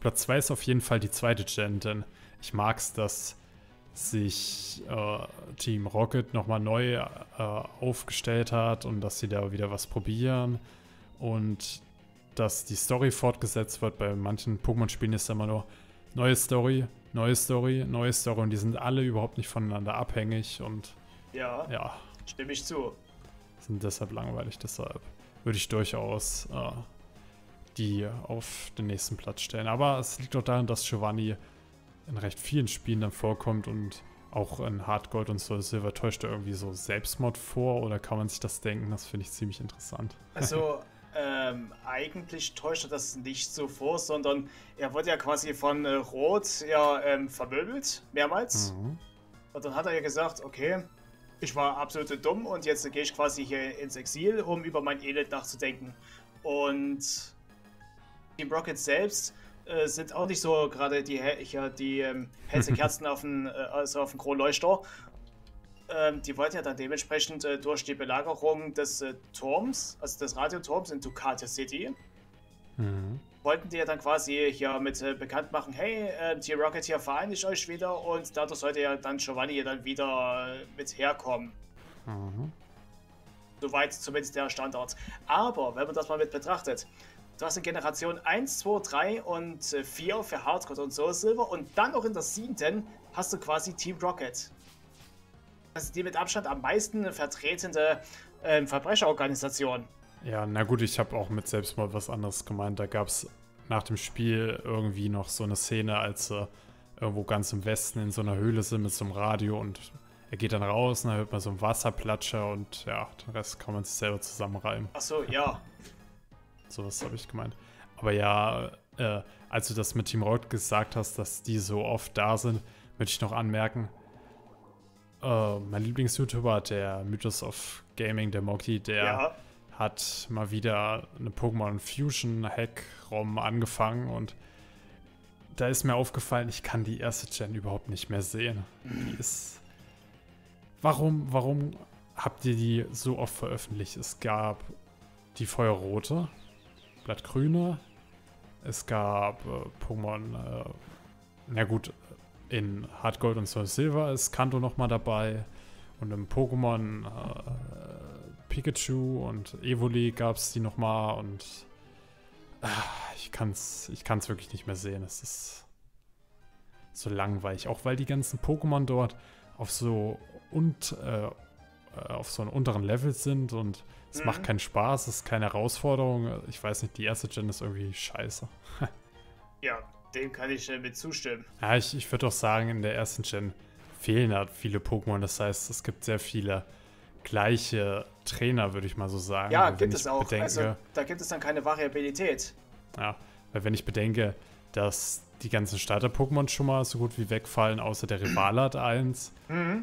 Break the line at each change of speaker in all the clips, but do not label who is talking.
Platz 2 ist auf jeden Fall die zweite Gen, denn ich mag es, dass sich Team Rocket nochmal neu aufgestellt hat und dass sie da wieder was probieren und dass die Story fortgesetzt wird. Bei manchen Pokémon-Spielen ist da immer nur neue Story, neue Story, neue Story und die sind alle überhaupt nicht voneinander abhängig und
Ja,
ja,
stimme ich zu.
sind deshalb langweilig. Deshalb würde ich durchaus die auf den nächsten Platz stellen. Aber es liegt auch daran, dass Giovanni in recht vielen Spielen dann vorkommt und auch in Hard Gold und Soul Silver täuscht er irgendwie so Selbstmord vor oder kann man sich das denken? Das finde ich ziemlich interessant.
Also, eigentlich täuscht er das nicht so vor, sondern er wurde ja quasi von Rot ja vermöbelt, mehrmals.
Mhm.
Und dann hat er ja gesagt, okay, ich war absolut dumm und jetzt gehe ich quasi hier ins Exil, um über mein Elend nachzudenken. Und Team Rocket selbst sind auch nicht so gerade die hellste Kerzen auf dem Kronleuchter. Die wollten ja dann dementsprechend durch die Belagerung des Turms, also des Radioturms in Ducati City, wollten die ja dann quasi hier mit bekannt machen, hey, Team Rocket, hier vereinigt euch wieder und dadurch sollte ja dann Giovanni ja dann wieder mit herkommen. Soweit zumindest der Standard. Aber, wenn man das mal mit betrachtet, du hast in Generation 1, 2, 3 und 4 für Hardcore und Soul Silver und dann noch in der 7. hast du quasi Team Rocket. Das ist die mit Abstand am meisten vertretende Verbrecherorganisation.
Ja, na gut, ich habe auch mit Selbstmord was anderes gemeint. Da gab es nach dem Spiel irgendwie noch so eine Szene, als sie irgendwo ganz im Westen in so einer Höhle sind mit so einem Radio und er geht dann raus und dann hört man so einen Wasserplatscher und ja, den Rest kann man sich selber zusammenreimen.
Achso, ja.
Sowas habe ich gemeint. Aber ja, als du das mit Team Rocket gesagt hast, dass die so oft da sind, möchte ich noch anmerken, mein Lieblings-YouTuber, der Mythos of Gaming, der Moki, der hat mal wieder eine Pokémon Fusion Hack-ROM angefangen und da ist mir aufgefallen, ich kann die erste Gen überhaupt nicht mehr sehen. Die ist... Warum habt ihr die so oft veröffentlicht? Es gab die Feuerrote, Blattgrüne, es gab Pokémon, na gut, in Hard Gold und Soul Silver ist Kanto nochmal dabei und im Pokémon Pikachu und Evoli gab es die nochmal und ich kann's wirklich nicht mehr sehen. Es ist so langweilig, auch weil die ganzen Pokémon dort auf so auf so einem unteren Level sind und es macht keinen Spaß, es ist keine Herausforderung. Ich weiß nicht, die erste Gen ist irgendwie scheiße.
Ja, dem kann ich mit zustimmen.
Ja, ich würde auch sagen, in der ersten Gen fehlen halt viele Pokémon. Das heißt, es gibt sehr viele gleiche Trainer, würde ich mal so sagen.
Ja,
weil
gibt es auch. Also, da gibt es dann keine Variabilität.
Ja, weil wenn ich bedenke, dass die ganzen Starter-Pokémon schon mal so gut wie wegfallen, außer der Rivale hat eins.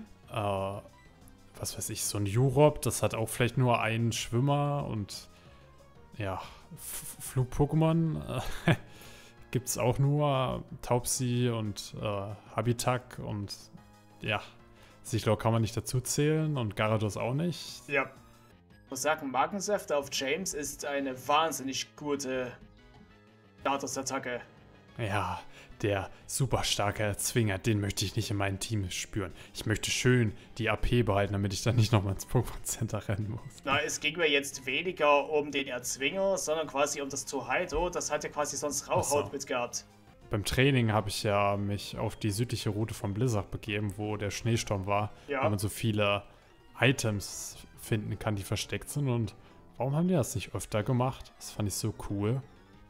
Was weiß ich, so ein Urop, das hat auch vielleicht nur einen Schwimmer und ja, Flug-Pokémon gibt es auch nur Taubsi und Habitak und ja, Sichlor kann man nicht dazu zählen und Gyarados auch nicht.
Ja. Ich muss sagen, Magensäfte auf James ist eine wahnsinnig gute Status-Attacke.
Ja, der super starke Erzwinger, den möchte ich nicht in meinem Team spüren. Ich möchte schön die AP behalten, damit ich dann nicht nochmal ins Pokémon Center rennen muss.
Na, es ging mir jetzt weniger um den Erzwinger, sondern quasi um das Tohaido. Das hat ja quasi sonst Rauchhaut mitgehabt.
Beim Training habe ich ja mich auf die südliche Route von Blizzard begeben, wo der Schneesturm war, wo man so viele Items finden kann, die versteckt sind. Und warum haben die das nicht öfter gemacht? Das fand ich so cool.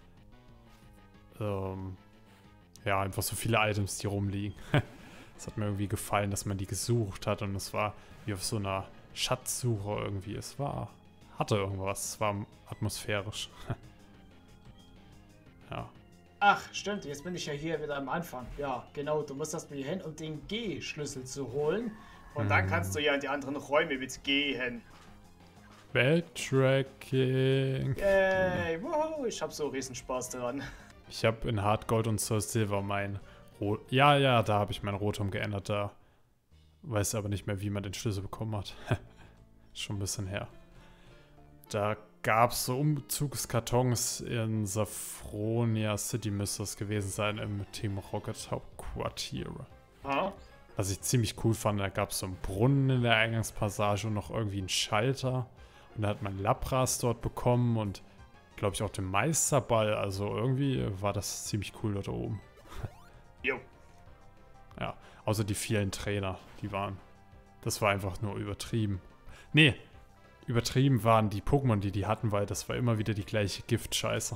Ja, einfach so viele Items, die rumliegen. Es hat mir irgendwie gefallen, dass man die gesucht hat und es war wie auf so einer Schatzsuche irgendwie. Hatte irgendwas, es war atmosphärisch. Ja.
Ach, stimmt, jetzt bin ich ja hier wieder am Anfang. Ja, genau, du musst erst mal hier hin, um den G-Schlüssel zu holen. Und dann kannst du ja in die anderen Räume mitgehen.
Backtracking.
Yay, wow, ich hab so riesen Spaß daran.
Ich habe in Hard Gold und Soul Silver mein Rot... Ja, da habe ich mein Rotom geändert. Da weiß aber nicht mehr, wie man den Schlüssel bekommen hat. Schon ein bisschen her. Da gab es so Umzugskartons in Saffronia City, müsste es gewesen sein, im Team Rocket Hauptquartier.
Ah.
Was ich ziemlich cool fand, da gab es so einen Brunnen in der Eingangspassage und noch irgendwie einen Schalter. Und da hat man Lapras dort bekommen und, glaube ich, auch den Meisterball. Also irgendwie war das ziemlich cool dort oben.
Jo.
Ja, außer die vielen Trainer, das war einfach nur übertrieben. Nee, übertrieben waren die Pokémon, die hatten, weil das war immer wieder die gleiche Gift-Scheiße.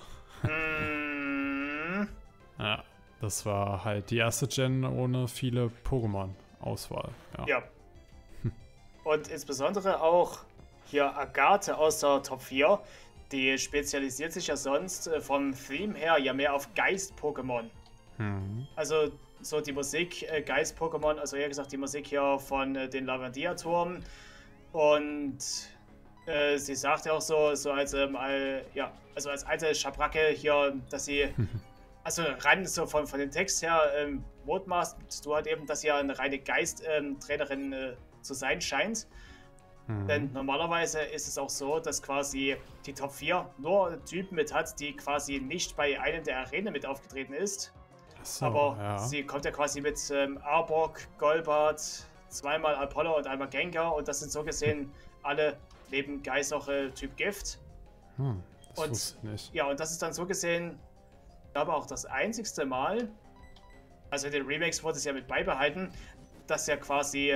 Ja, das war halt die erste Gen ohne viele Pokémon-Auswahl.
Ja. Und insbesondere auch hier Agathe aus der Top 4, die spezialisiert sich ja sonst vom Theme her ja mehr auf Geist-Pokémon. Also so die Musik, Geist-Pokémon, also eher gesagt die Musik hier von den Lavandia-Turm. Und sie sagt ja auch so als, also als alte Schabracke hier, dass sie, also rein so von den Text her, mutmaßt du halt eben, dass sie ja eine reine Geist-Trainerin zu sein scheint. Denn normalerweise ist es auch so, dass quasi die Top 4 nur Typen mit hat, die quasi nicht bei einem der Arenen mit aufgetreten ist. So, aber sie kommt ja quasi mit Arbok, Golbat, zweimal Apollo und einmal Gengar und das sind so gesehen alle neben Geist auch Typ Gift.
Das wusste ich nicht.
Ja, und das ist dann so gesehen, aber auch das einzigste Mal, also in den Remakes wurde es ja mit beibehalten, dass ja quasi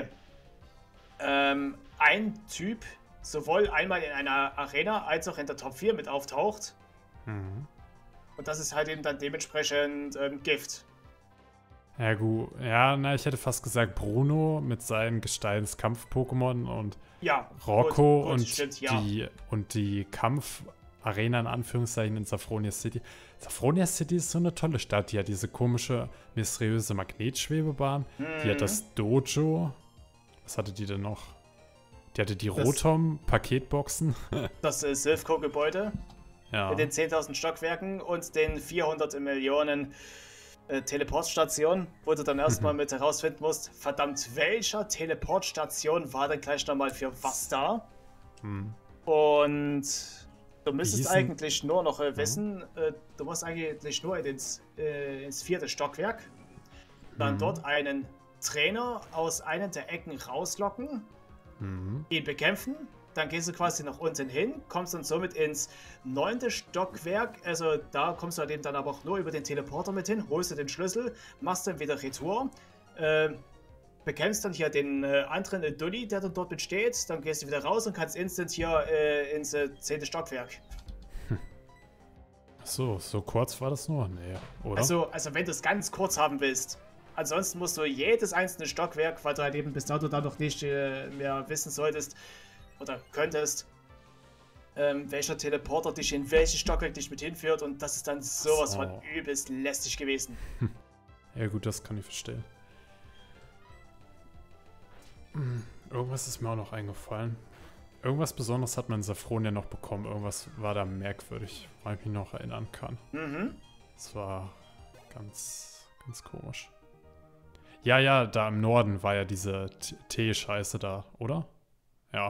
ein Typ sowohl einmal in einer Arena als auch in der Top 4 mit auftaucht. Und das ist halt eben dann dementsprechend Gift.
Ja gut, ich hätte fast gesagt Bruno mit seinen Gesteins-Kampf-Pokémon und Rocco gut, und, stimmt, und die Kampf-Arena in Anführungszeichen in Saffronia City. Saffronia City ist so eine tolle Stadt, die hat diese komische, mysteriöse Magnetschwebebahn, die hat das Dojo. Was hatte die denn noch? Die hatte die Rotom-Paketboxen. Das
Silphco-Gebäude. Ja. Mit den 10.000 Stockwerken und den 400 Millionen Teleportstationen, wo du dann erstmal mit herausfinden musst, verdammt, welcher Teleportstation war denn gleich nochmal für was da? Und du müsstest eigentlich nur noch wissen, du musst eigentlich nur ins 4. Stockwerk, dann dort einen Trainer aus einer der Ecken rauslocken, ihn bekämpfen, dann gehst du quasi nach unten hin, kommst dann somit ins 9. Stockwerk, also da kommst du halt eben dann aber auch nur über den Teleporter mit hin, holst du den Schlüssel, machst dann wieder Retour, bekämpfst dann hier den anderen Dulli, der dann dort mit steht, dann gehst du wieder raus und kannst instant hier ins 10. Stockwerk.
So kurz war das nur? Nee, oder?
Also wenn du es ganz kurz haben willst. Ansonsten musst du jedes einzelne Stockwerk, weil du halt eben bis dato da noch nicht mehr wissen solltest oder könntest, welcher Teleporter dich in welches Stockwerk dich mit hinführt und das ist dann sowas von übelst lästig gewesen.
Ja gut, das kann ich verstehen. Irgendwas ist mir auch noch eingefallen. Irgendwas Besonderes hat man in Saffronia noch bekommen. Irgendwas war da merkwürdig, weil ich mich noch erinnern kann. Das war ganz komisch. Ja, da im Norden war ja diese Tee-Scheiße da, oder? Ja.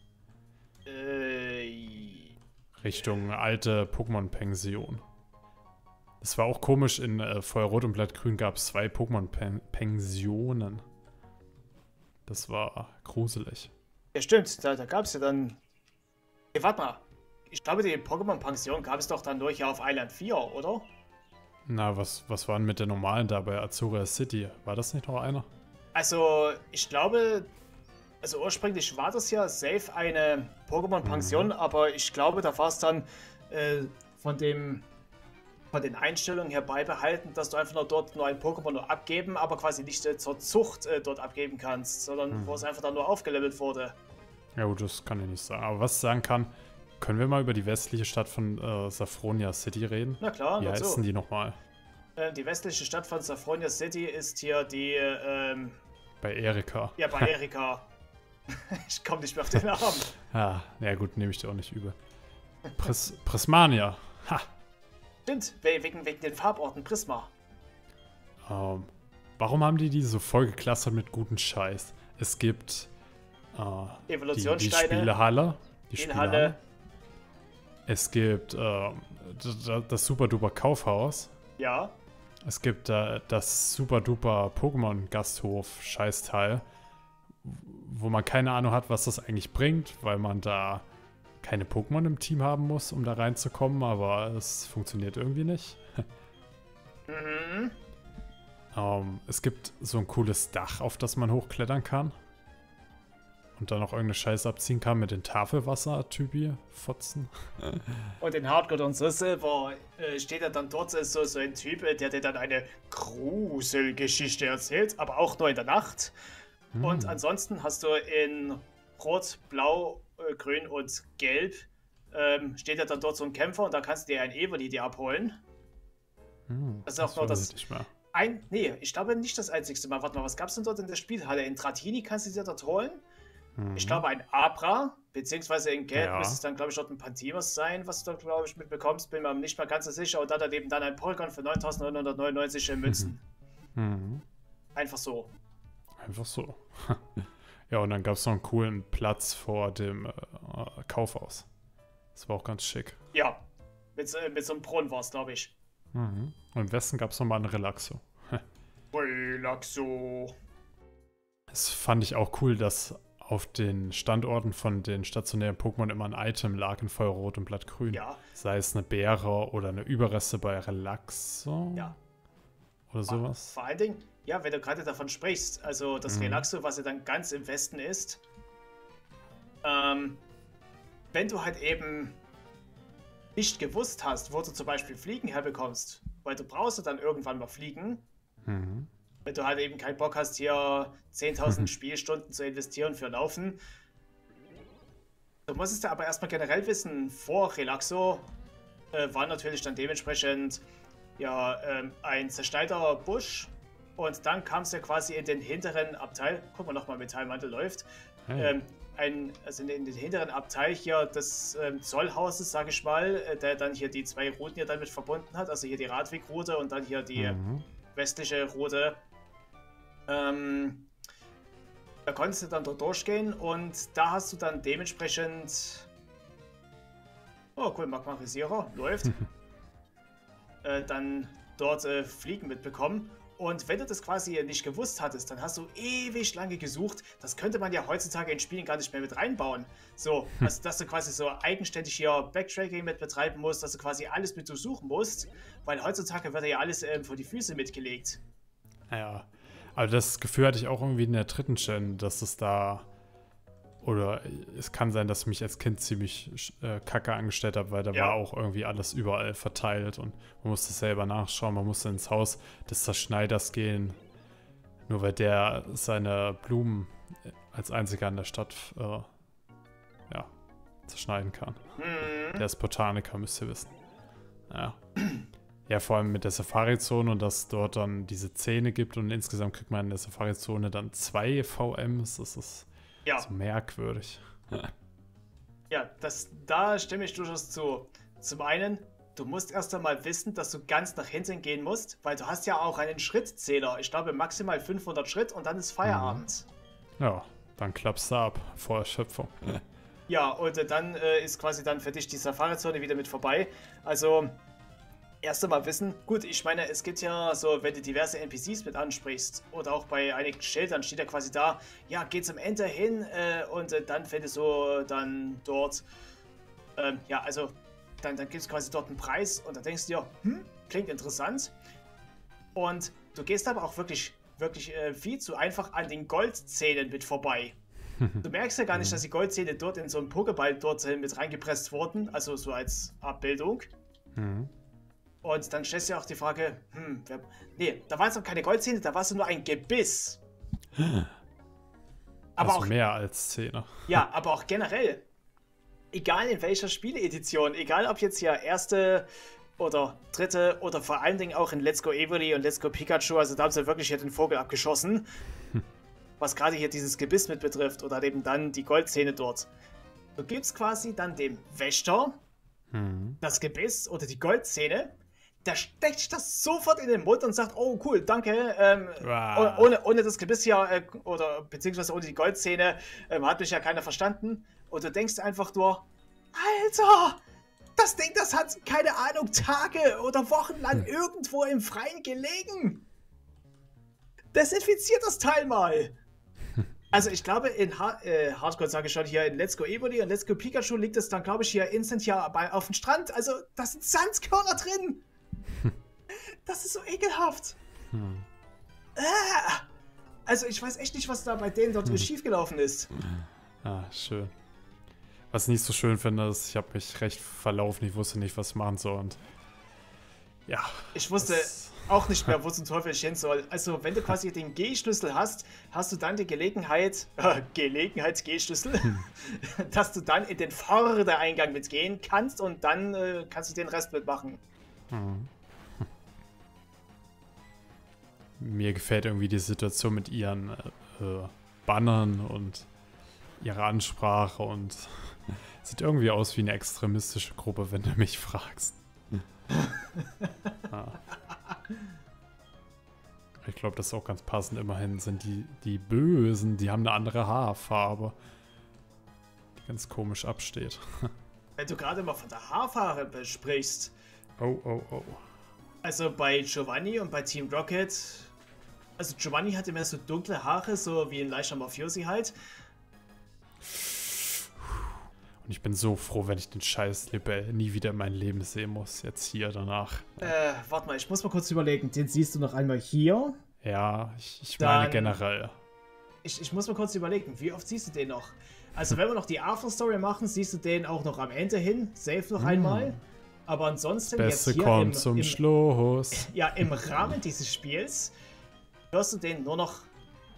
Richtung alte Pokémon-Pension. Das war auch komisch, in Feuerrot und Blattgrün gab es 2 Pokémon-Pensionen. Das war gruselig.
Ja stimmt, da gab es ja dann... Hey, warte mal. Ich glaube, die Pokémon-Pension gab es doch dann nur hier auf Island 4, oder?
Na, was war denn mit der normalen da bei Azura City? War das nicht noch einer?
Also, ich glaube, also ursprünglich war das ja safe eine Pokémon-Pension, aber ich glaube, da war es dann von den Einstellungen her beibehalten, dass du einfach nur dort nur ein Pokémon nur abgeben, aber quasi nicht zur Zucht dort abgeben kannst, sondern wo es einfach dann nur aufgelevelt wurde.
Ja gut, das kann ich nicht sagen. Aber was ich sagen kann, können wir mal über die westliche Stadt von Saffronia City reden?
Na klar,
wie heißen die nochmal?
Die westliche Stadt von Saffronia City ist hier die...
bei Erika.
Ja, bei Erika. Ich komme nicht mehr auf den Namen.
Ja gut, nehme ich dir auch nicht übel. Prismania. Ha!
Stimmt, wegen den Farborten Prisma.
Warum haben die so vollgeklustert mit guten Scheiß? Es gibt
Evolutionssteine.
Die Spielehalle. Die
Spielhalle.
Es gibt das Super Duper Kaufhaus.
Ja.
Es gibt das Super Duper Pokémon Gasthof Scheißteil, wo man keine Ahnung hat, was das eigentlich bringt, weil man da keine Pokémon im Team haben muss, um da reinzukommen, aber es funktioniert irgendwie nicht.
Mhm.
Es gibt so ein cooles Dach, auf das man hochklettern kann. Und dann noch irgendeine Scheiße abziehen kann mit den Tafelwasser-Typi, Fotzen.
Und in Hardcore und so Silver steht ja dann dort so ein Typ, der dir dann eine Gruselgeschichte erzählt, aber auch nur in der Nacht. Und ansonsten hast du in Rot, Blau, Grün und Gelb steht ja dann dort so ein Kämpfer und da kannst du dir ein Evoli dir abholen. Das ist auch nur das. Nee, ich glaube nicht das einzigste Mal. Warte mal, was gab es denn dort in der Spielhalle? In Dratini kannst du dir dort holen. Ich glaube ein Abra, beziehungsweise in Gelb müsste es dann, glaube ich, dort ein Pantimos sein, was du dort, glaube ich, mitbekommst. Bin mir nicht mal ganz so sicher. Und dann eben dann ein Porygon für 9.999 Münzen. Einfach so.
Einfach so. Ja, und dann gab es noch einen coolen Platz vor dem Kaufhaus. Das war auch ganz schick.
Ja, mit so einem Brunnen war es, glaube ich.
Und im Westen gab es nochmal einen Relaxo.
Relaxo.
Das fand ich auch cool, dass auf den Standorten von den stationären Pokémon immer ein Item lag in Feuerrot und Blattgrün.
Ja.
Sei es eine Beere oder eine Überreste bei Relaxo.
Ja.
Oder sowas.
Vor allen Dingen, ja, wenn du gerade davon sprichst, also das Relaxo, was ja dann ganz im Westen ist, wenn du halt eben nicht gewusst hast, wo du zum Beispiel Fliegen herbekommst, weil du brauchst ja dann irgendwann mal Fliegen, wenn du halt eben keinen Bock hast, hier 10.000 Spielstunden zu investieren für Laufen. Du musstest ja aber erstmal generell wissen, vor Relaxo war natürlich dann dementsprechend ja ein zerschneiter Busch und dann kam es ja quasi in den hinteren Abteil, guck mal nochmal, Metallmantel läuft, also in den hinteren Abteil hier des Zollhauses, sage ich mal, der dann hier die zwei Routen hier dann mit verbunden hat, also hier die Radwegroute und dann hier die westliche Route. Da konntest du dann dort durchgehen und da hast du dann dementsprechend... Oh cool, Magmarisierer, läuft. Dann dort Fliegen mitbekommen. Und wenn du das quasi nicht gewusst hattest, dann hast du ewig lange gesucht. Das könnte man ja heutzutage in Spielen gar nicht mehr mit reinbauen. So, also dass du quasi so eigenständig hier Backtracking mit betreiben musst, dass du quasi alles mit durchsuchen musst. Weil heutzutage wird ja alles vor die Füße mitgelegt.
Ja, aber das Gefühl hatte ich auch irgendwie in der dritten Gen, dass es da, oder es kann sein, dass ich mich als Kind ziemlich kacke angestellt habe, weil da war auch irgendwie alles überall verteilt und man musste selber nachschauen, man musste ins Haus des Zerschneiders gehen, nur weil der seine Blumen als einziger in der Stadt zerschneiden kann. Der ist Botaniker, müsst ihr wissen. Ja. Ja, vor allem mit der Safari-Zone und dass dort dann diese Zähne gibt und insgesamt kriegt man in der Safari-Zone dann 2 VMs. Das ist so merkwürdig.
Ja, da stimme ich durchaus zu. Zum einen, du musst erst einmal wissen, dass du ganz nach hinten gehen musst, weil du hast ja auch einen Schrittzähler. Ich glaube maximal 500 Schritt und dann ist Feierabend.
Ja, dann klappst du ab vor Erschöpfung.
Ja, und dann ist quasi dann für dich die Safari-Zone wieder mit vorbei. Also... Erst einmal wissen, gut, ich meine, es gibt ja so, wenn du diverse NPCs mit ansprichst oder auch bei einigen Schildern steht ja quasi da, ja, geh zum Ende hin und dann findest du dann dort, ja, also dann gibt es quasi dort einen Preis und dann denkst du dir, klingt interessant und du gehst aber auch wirklich viel zu einfach an den Goldzähnen mit vorbei. Du merkst ja gar nicht, dass die Goldzähne dort in so einen Pokéball dort mit reingepresst wurden, also so als Abbildung. Und dann stellst du dir auch die Frage, nee, da waren es doch keine Goldzähne, da war es nur ein Gebiss.
Aber also auch mehr als Zähne.
Ja, aber auch generell, egal in welcher Spieleedition, egal ob jetzt hier erste oder dritte oder vor allen Dingen auch in Let's Go Evoli und Let's Go Pikachu, also da haben sie wirklich hier den Vogel abgeschossen, was gerade hier dieses Gebiss mit betrifft oder eben dann die Goldzähne dort. Du gibst quasi dann dem Wächter das Gebiss oder die Goldzähne, der steckt das sofort in den Mund und sagt, oh cool, danke, ohne das Gebiss hier, oder beziehungsweise ohne die Goldzähne, hat mich ja keiner verstanden. Und du denkst einfach nur, Alter, Das Ding, das hat, keine Ahnung, Tage oder Wochen lang irgendwo im Freien gelegen. Desinfiziert das Teil mal. Also ich glaube, in Hardcore sage ich schon, hier in Let's Go Evoli und Let's Go Pikachu liegt es dann, glaube ich, hier instant hier auf dem Strand. Also da sind Sandkörner drin. Das ist so ekelhaft. Also ich weiß echt nicht, was da bei denen dort schiefgelaufen ist.
Ah, schön. Was ich nicht so schön finde, ist, ich habe mich recht verlaufen. Ich wusste nicht, was ich machen soll. Und ja.
Ich wusste auch nicht mehr, wo zum Teufel ich hin soll. Also, wenn du quasi den G-Schlüssel hast, hast du dann die Gelegenheit, G-Schlüssel, dass du dann in den Vordereingang mitgehen kannst und dann kannst du den Rest mitmachen.
Mir gefällt irgendwie die Situation mit ihren Bannern und ihrer Ansprache und sieht irgendwie aus wie eine extremistische Gruppe, wenn du mich fragst. Ich glaube, das ist auch ganz passend. Immerhin sind die Bösen, die haben eine andere Haarfarbe, die ganz komisch absteht.
Wenn du gerade mal von der Haarfarbe sprichst.
Oh.
Also bei Giovanni und bei Team Rocket. Also Giovanni hatte mehr so dunkle Haare, so wie ein leichter Mafiosi halt.
Und ich bin so froh, wenn ich den scheiß Libelle nie wieder in mein Leben sehen muss. Jetzt hier danach.
Warte mal, ich muss mal kurz überlegen. Den siehst du noch einmal hier.
Ja, ich meine generell.
Ich muss mal kurz überlegen, wie oft siehst du den noch? Also wenn wir noch die After-Story machen, siehst du den auch noch am Ende hin. Safe noch einmal. Aber ansonsten
Beste
jetzt hier
kommt zum Schluss.
Ja, im Rahmen dieses Spiels wirst du den nur noch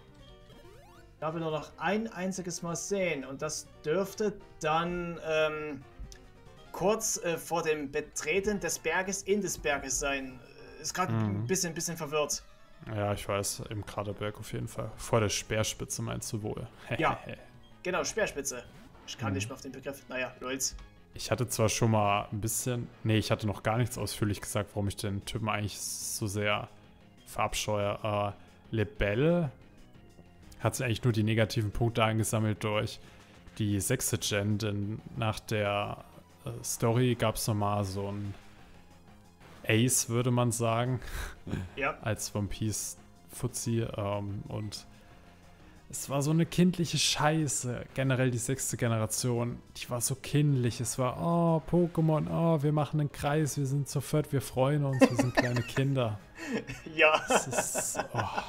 ein einziges Mal sehen. Und das dürfte dann kurz vor dem Betreten des Berges in des Berges sein. Ist gerade ein bisschen verwirrt.
Ja, ich weiß, im Kraterberg auf jeden Fall. Vor der Speerspitze meinst du wohl.
Ja, genau, Speerspitze. Ich kann nicht mehr auf den Begriff. Naja, lolz.
Ich hatte zwar schon mal ein bisschen... Nee, ich hatte noch gar nichts ausführlich gesagt, warum ich den Typen eigentlich so sehr verabscheue. Libelle hat sich eigentlich nur die negativen Punkte eingesammelt durch die 6. Gen, denn nach der Story gab es nochmal so ein Ace, würde man sagen,
Ja.
als One Piece Fuzzi und es war so eine kindliche Scheiße. Generell die 6. Generation, die war so kindlich. Es war, oh, Pokémon, oh, wir machen einen Kreis, wir sind zu viert, wir freuen uns, wir sind kleine Kinder.
Ja.
Das ist,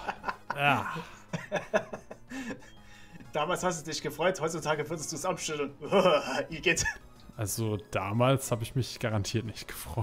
Damals hast du dich gefreut, heutzutage würdest du es abschütteln. Igitt.
Also damals habe ich mich garantiert nicht gefreut.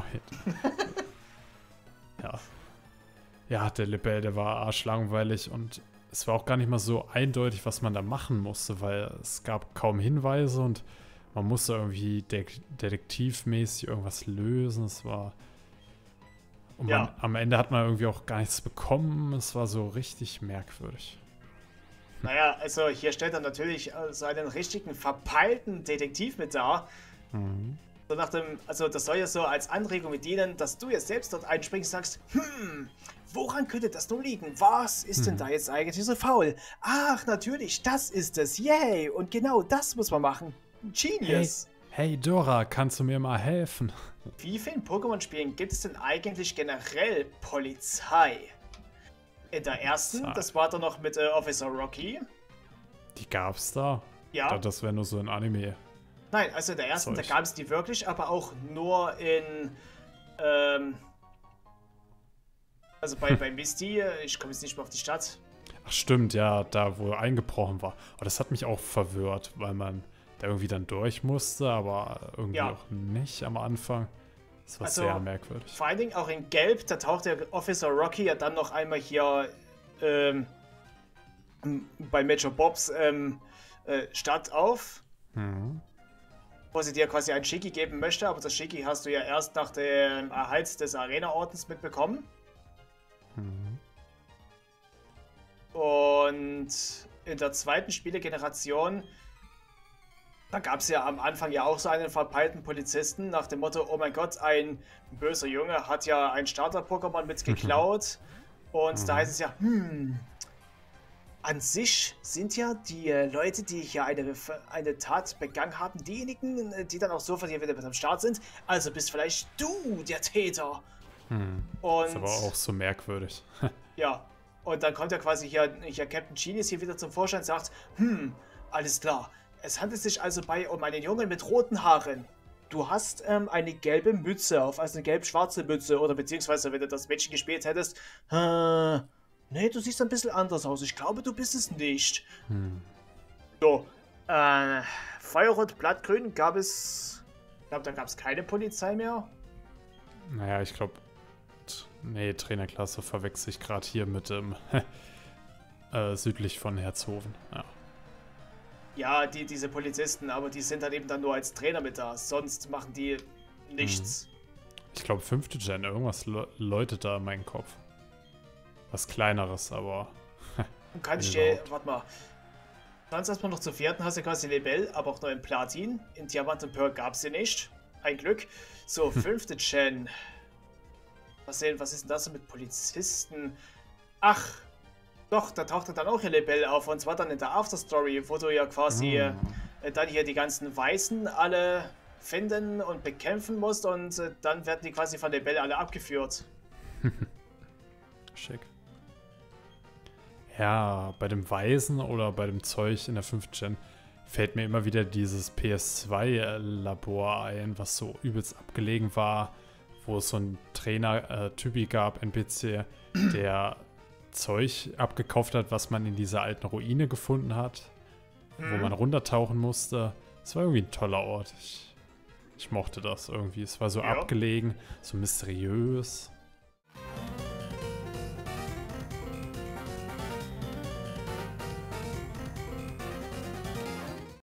Ja. Ja, der Libelle, der war arschlangweilig und es war auch gar nicht mal so eindeutig, was man da machen musste, weil es gab kaum Hinweise und man musste irgendwie detektivmäßig irgendwas lösen. Es war... Und am Ende hat man irgendwie auch gar nichts bekommen. Es war so richtig merkwürdig.
Naja, also hier stellt er natürlich so einen richtigen verpeilten Detektiv mit dar. So nach dem, also das soll ja so als Anregung dienen, dass du jetzt selbst dort einspringst und sagst, woran könnte das nun liegen? Was ist denn da jetzt eigentlich so faul? Ach, natürlich, das ist es, yay! Und genau das muss man machen. Genius!
Hey Dora, kannst du mir mal helfen?
Wie vielen Pokémon-Spielen gibt es denn eigentlich generell Polizei? In der ersten, das war dann noch mit Officer Rocky.
Die gab's da?
Ja.
Ich dachte, das wäre nur so ein Anime.
Nein, also in der ersten, da gab es die wirklich, aber auch nur in, also bei Misty, ich komme jetzt nicht mehr auf die Stadt.
Ach stimmt, ja, da wo eingebrochen war. Aber das hat mich auch verwirrt, weil man da irgendwie dann durch musste, aber irgendwie auch nicht am Anfang. Das war sehr merkwürdig.
Vor allen Dingen auch in Gelb, da taucht der Officer Rocky ja dann noch einmal hier bei Major Bobs Stadt auf. Wo sie dir quasi ein Shiki geben möchte, aber das Shiki hast du ja erst nach dem Erhalt des Arena-Ordens mitbekommen. Und in der zweiten Spielegeneration, da gab es ja am Anfang ja auch so einen verpeilten Polizisten nach dem Motto, oh mein Gott, ein böser Junge hat ja ein Starter-Pokémon mitgeklaut. Und da heißt es ja, an sich sind ja die Leute, die hier eine Tat begangen haben, diejenigen, die dann auch sofort hier wieder mit am Start sind. Also bist vielleicht du der Täter. Und
Ist aber auch so merkwürdig.
ja, und dann kommt ja quasi hier Captain Genius hier wieder zum Vorschein und sagt, alles klar. Es handelt sich also um einen Jungen mit roten Haaren. Du hast eine gelbe Mütze auf, also eine gelb-schwarze Mütze, oder beziehungsweise, wenn du das Mädchen gespielt hättest, nee, du siehst ein bisschen anders aus. Ich glaube, du bist es nicht. So, Feuerrot, Blattgrün gab es, ich glaube, da gab es keine Polizei mehr.
Naja, ich glaube, nee, Trainerklasse verwechsel ich gerade hier mit dem südlich von Herzhofen. Ja.
Ja, diese Polizisten, aber die sind dann eben dann nur als Trainer mit da. Sonst machen die nichts.
Ich glaube, 5. Gen, irgendwas läutet da in meinen Kopf. Was Kleineres, aber.
Und kann ich dir, warte mal. Sonst erstmal noch zur 4. hast du quasi Lebel, aber auch nur in Platin. In Diamant und Pearl gab es sie nicht. Ein Glück. So, 5. Gen. Was ist denn das so mit Polizisten? Ach, doch, da tauchte dann auch hier Lebel auf. Und zwar dann in der Afterstory, wo du ja quasi dann hier die ganzen Weißen alle finden und bekämpfen musst. Und dann werden die quasi von Lebel alle abgeführt.
Schick. Ja, bei dem Weisen oder bei dem Zeug in der 5. Gen fällt mir immer wieder dieses PS2-Labor ein, was so übelst abgelegen war, wo es so einen Trainer-Typi gab, NPC, der Zeug abgekauft hat, was man in dieser alten Ruine gefunden hat, wo man runtertauchen musste. Es war irgendwie ein toller Ort. Ich mochte das irgendwie. Es war so abgelegen, so mysteriös.